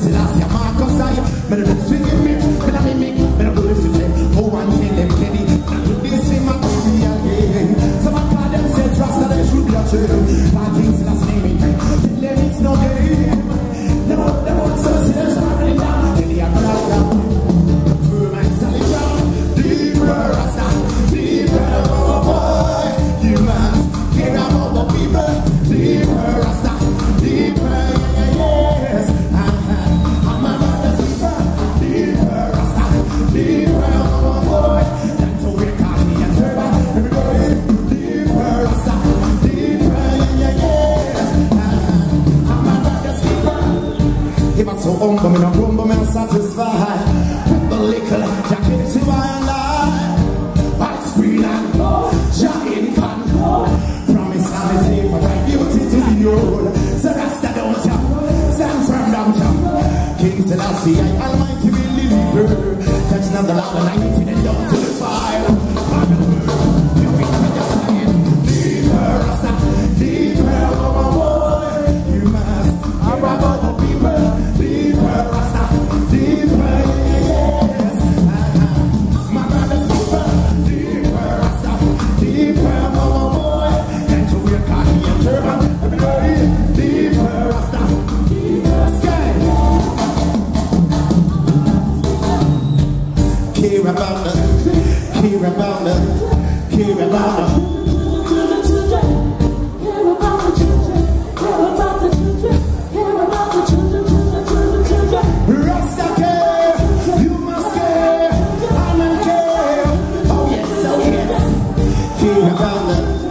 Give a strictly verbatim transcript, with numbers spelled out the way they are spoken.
Come in a room, but I'm satisfied. The little jacket to my life. Back screen and jacket can promise I'm a safe for my beauty to the old. So Rasta don't jump, stand firm down jump. King Selassie, I almighty will leave her. Touch not the loud and nineteen and down to the fire. You will be just saying, leave her, Rasta, leave her, mama boy. You must care about the people. Care about us, care about us, care about us. Care about the children, care about the children, care about the children, children, children, children. Rasta care, you must care, I'm in care. Oh yes, oh yes, care about us.